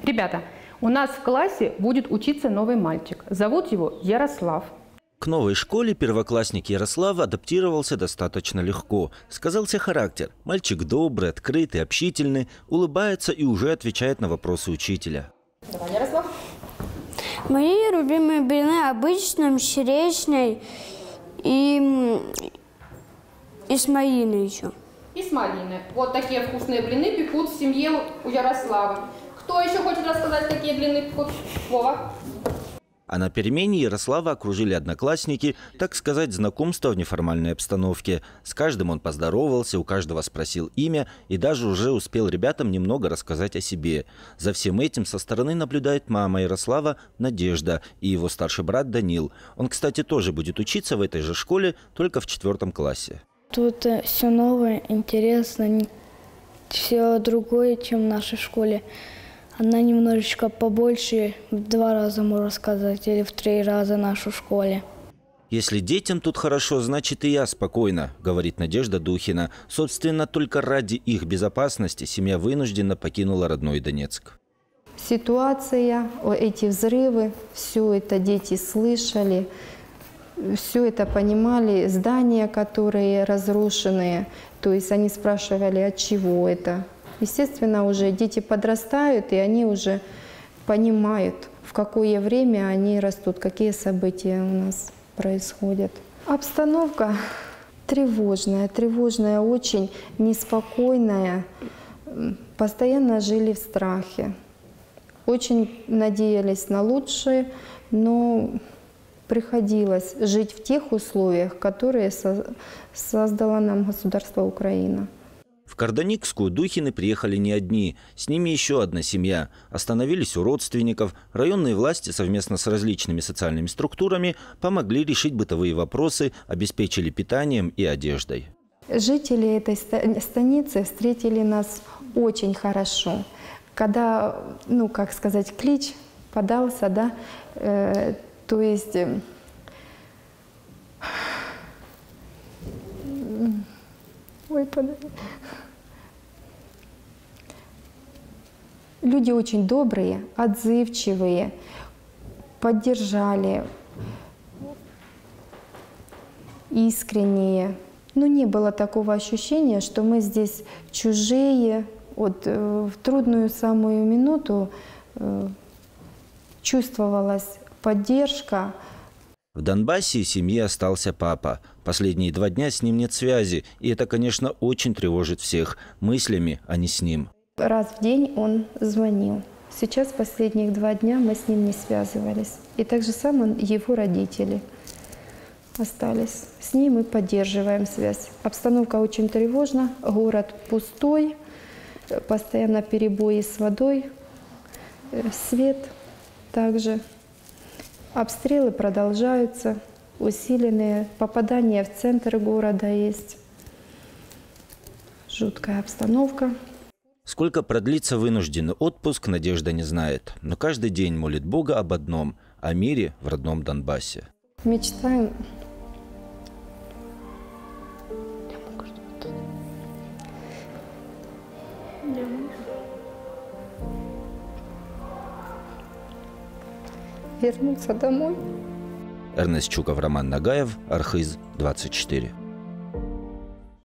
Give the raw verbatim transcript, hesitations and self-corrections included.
Ребята, у нас в классе будет учиться новый мальчик. Зовут его Ярослав. К новой школе первоклассник Ярослав адаптировался достаточно легко. Сказался характер. Мальчик добрый, открытый, общительный, улыбается и уже отвечает на вопросы учителя. Давай, Ярослав. Мои любимые блины обычные, черешней и, и с малиной еще. И с малиной. Вот такие вкусные блины пекут в семье у Ярослава. Кто еще хочет рассказать, какие блины пекут? Вова. А на перемене Ярослава окружили одноклассники, так сказать, знакомство в неформальной обстановке. С каждым он поздоровался, у каждого спросил имя и даже уже успел ребятам немного рассказать о себе. За всем этим со стороны наблюдает мама Ярослава Надежда и его старший брат Данил. Он, кстати, тоже будет учиться в этой же школе, только в четвертом классе. Тут все новое, интересно, все другое, чем в нашей школе. Она немножечко побольше, в два раза, можно сказать, или в три раза нашу школе. «Если детям тут хорошо, значит и я спокойна», – говорит Надежда Духина. Собственно, только ради их безопасности семья вынуждена покинула родной Донецк. Ситуация, эти взрывы, все это дети слышали, все это понимали, здания, которые разрушенные, то есть они спрашивали, от чего это. Естественно, уже дети подрастают, и они уже понимают, в какое время они растут, какие события у нас происходят. Обстановка тревожная, тревожная, очень неспокойная. Постоянно жили в страхе. Очень надеялись на лучшее, но приходилось жить в тех условиях, которые создало нам государство Украина. В Карданикскую Духины приехали не одни. С ними еще одна семья. Остановились у родственников. Районные власти совместно с различными социальными структурами помогли решить бытовые вопросы, обеспечили питанием и одеждой. Жители этой станицы встретили нас очень хорошо. Когда, ну, как сказать, клич подался, да, э, то есть... Э, ой, подожди. Люди очень добрые, отзывчивые, поддержали, искренние. Но не было такого ощущения, что мы здесь чужие. Вот, э, в трудную самую минуту э, чувствовалась поддержка. В Донбассе семье остался папа. Последние два дня с ним нет связи. И это, конечно, очень тревожит всех. Мыслями, а не с ним. Раз в день он звонил. Сейчас последних два дня мы с ним не связывались. И так же самое его родители остались. С ним мы поддерживаем связь. Обстановка очень тревожна. Город пустой. Постоянно перебои с водой. Свет также. Обстрелы продолжаются. Усиленные. Попадания в центр города есть. Жуткая обстановка. Сколько продлится вынужденный отпуск, Надежда не знает. Но каждый день молит Бога об одном – о мире в родном Донбассе. Мечтаем. Вернуться домой. Эрнест Чуков, Роман Нагаев, Архыз, двадцать четыре.